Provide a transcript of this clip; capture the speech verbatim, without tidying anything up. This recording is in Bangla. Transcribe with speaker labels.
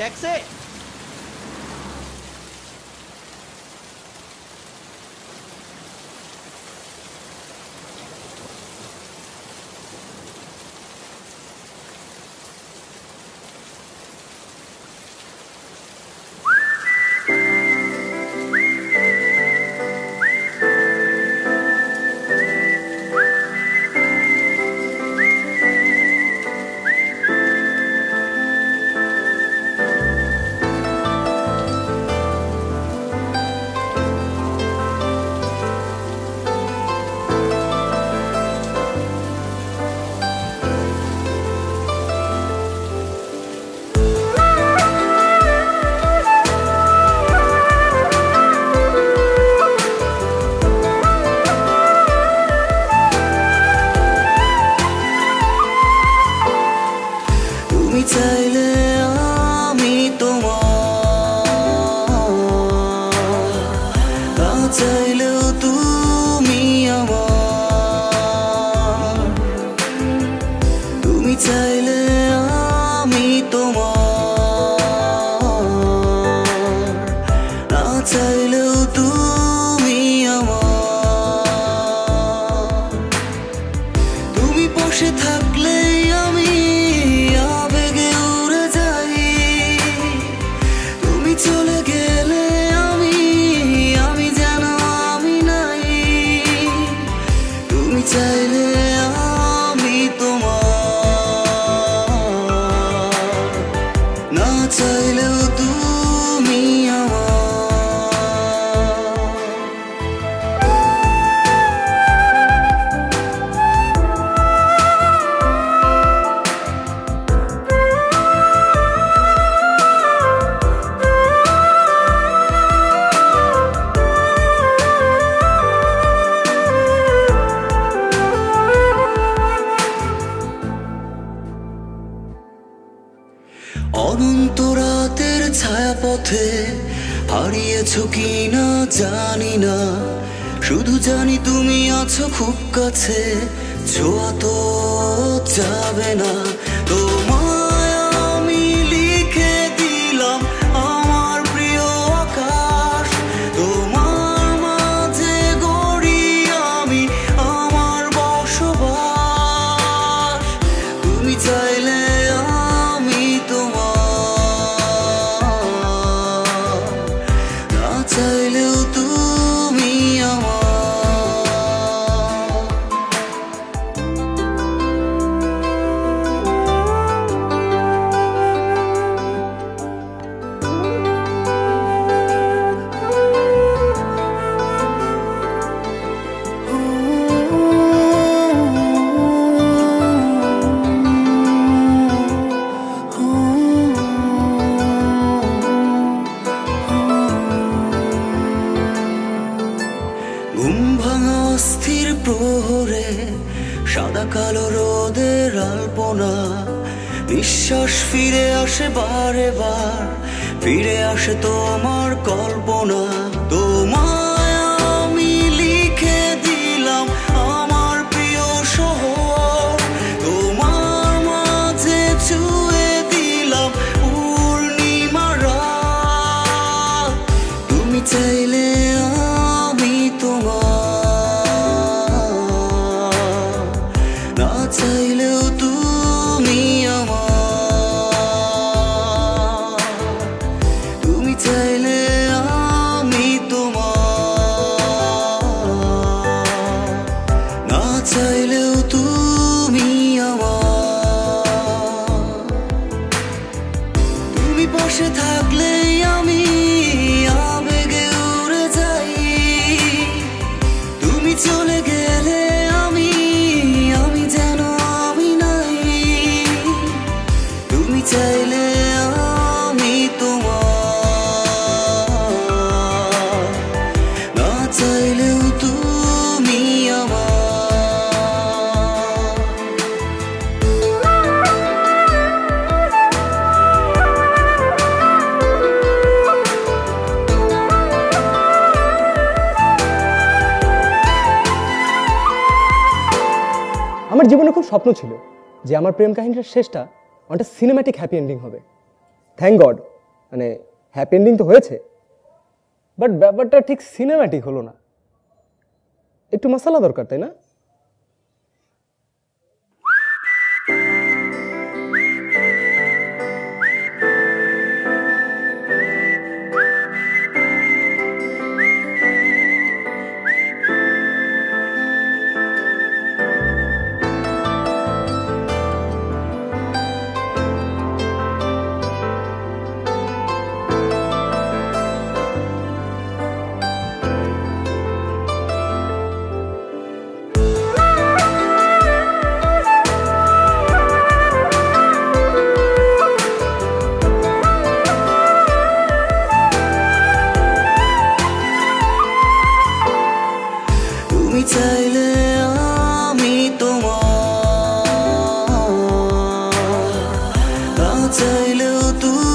Speaker 1: ট্যাক্সে।
Speaker 2: চাইলে আমি তোমার, না চাইলেও তুমি আমার। তুমি চাইলে আমি তোমার, না চাইলেও তুমি আমার। তুমি বসে থাকলে আমি চলে গেলে আমি আমি যেন আমি নাই। তুমি চাইলে আমি তোমার, না চাইলেও তুমি আমার। অনন্ত রাতের ছায়াপথে হারিয়েছ কিনা জানি না, শুধু জানি তুমি আছো খুব কাছে, ছোঁয়া তো যাবে না। তোমায় আমি লিখে দিলাম আমার প্রিয় আকাশ, তোমার মাঝে গড়ি আমি আমার বসবাস। তুমি চাইলে আমি তোমার, না চাইলেও তুমি আমার। ঘুম ভাঙা অস্থির প্রহরে সাদা কালো রোদের আলপনা, নিঃশ্বাস ফিরে আসে বারে বার, ফিরে আসে তোমার কল্পনা। তোমায় আমি লিখে দিলাম আমার প্রিয় শহর, তোমার মাঝে ছুঁয়ে দিলাম পূর্ণিমার রাত। তুমি চাইলে আমি তোমার, না চাইলেও তুমি আমার। তুমি চাইলে আমি তোমার, না চাইলেও তুমি আমার। তুমি বসে থাকলে আমি আবেগে উড়ে যাই, তুমি চলে গেলে আমি আমি যেন আমি নাই। তুমি চাইলে আমি তোমার, না চাইলেও তুমি আমার।
Speaker 3: আমার জীবনে খুব স্বপ্ন ছিল যে আমার প্রেম কাহিনীটার শেষটা অনেকটা সিনেম্যাটিক হ্যাপি এন্ডিং হবে। থ্যাংক গড মানে হ্যাপি এন্ডিং তো হয়েছে, বাট ব্যাপারটা ঠিক সিনেম্যাটিক হলো না। একটু মশলা দরকার, তাই না?
Speaker 2: তুমি চাইলে আমি তোমার, না চাইলেও তুমি